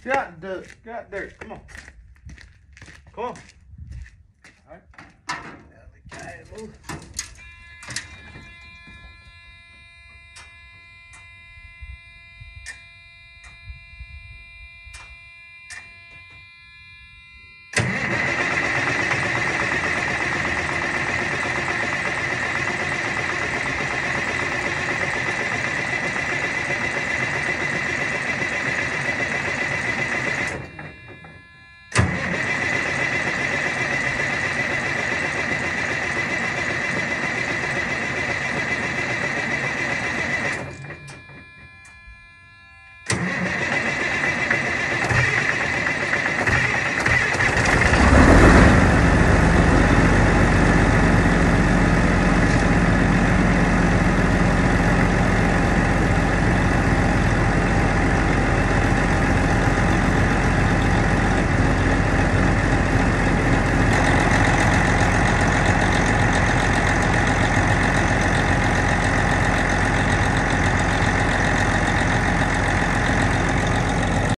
Get out, Doug. Get out there. Come on. Come on. All right. Now the guy move.